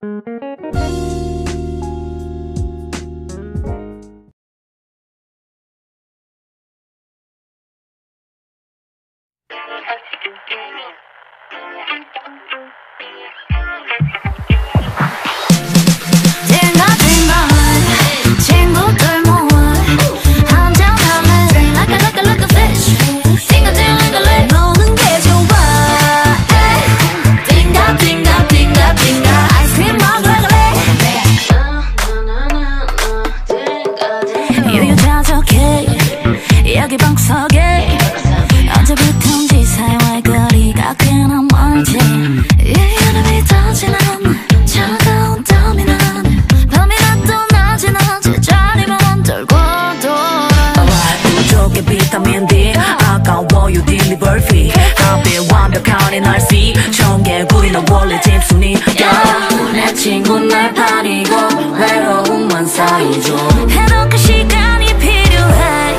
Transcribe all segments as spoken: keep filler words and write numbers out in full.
여기 방석에 언제부턴지 사이와의 거리가 꽤나 멀지. 이 여름이 더 지난 차가운 땀이 난 밤이라도 낮이 낮에 자리만 돌고 돌아. 부족해 비타민 D 아까워요 딜리버리 가벼운 완벽한 날씨 청개구리 넌 원래 집순이 내 친구는 날 파리고 외로움만 쌓이죠. 해도 그 시간이 필요해.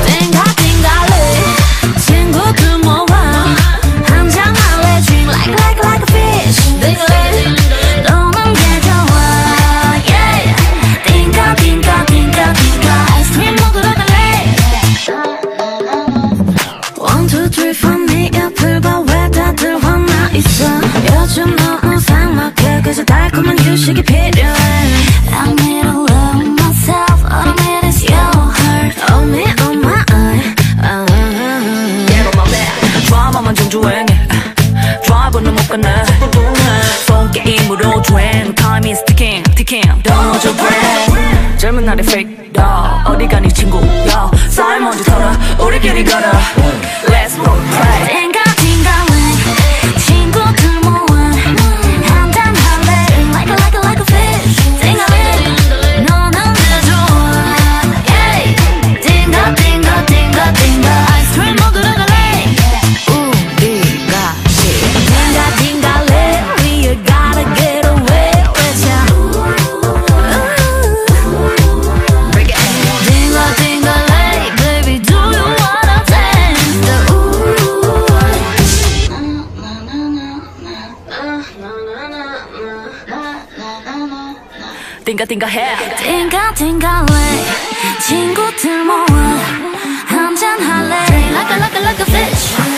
친구들 모아 한잔 할래. Dream like like like a fish. 너는 게 좋아. Yeah. 띵까 띵까 띵까 띵까 아이스크림 먹으러 갈래. One two three for me 옆을 봐 왜 다들 화나 있어. 요즘 너무 삭막해 그래서 달콤한 휴식이 필요해. I need to love myself. All I need is your heart. Oh me oh my 드라마만 정주행해 드라이브는 못 가네 손게임으로 주행 Time is ticking ticking Don't hold your breath 젊은 날의 fake dog 어디 가니 친구야 쌀 먼저 털어 우리끼리 걸어 Let's roll play 띵가 띵가래 친구들 모아 한잔 할래. Like a like a like a fish. 띵가래 너는 내 좋아. Yeah. 띵가 띵가 띵가 띵가 아이스크림 먹으러 갈래. 띵가 띵가 해 띵가 띵가래 친구들 모아 한잔 할래. Like a like a like a fish.